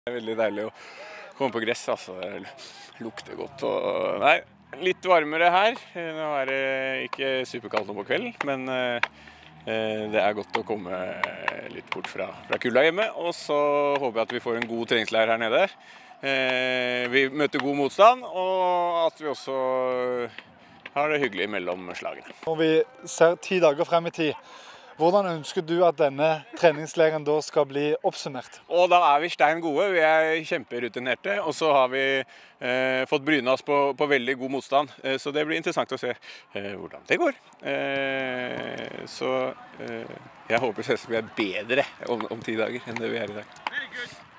Det er veldig deilig å komme på gress, altså. Det lukter godt og nei, litt varmere her. Nå er det ikke superkaldt nå på kvelden, men det er godt å komme litt bort fra kulda hjemme. Og så håper jeg at vi får en god treningsleir her nede. Vi møter god motstand, og at vi også har det hyggelig mellom slagene. Når vi ser 10 dager frem i tid, hvordan ønsker du at denne treningsleiren da skal bli oppsummert? Og da er vi stein gode, vi er kjemperutinerte, og så har vi fått bryne oss på veldig god motstand. Så det blir interessant å se hvordan det går. Så jeg håper selvsagt vi er bedre om 10 dager enn det vi er i dag.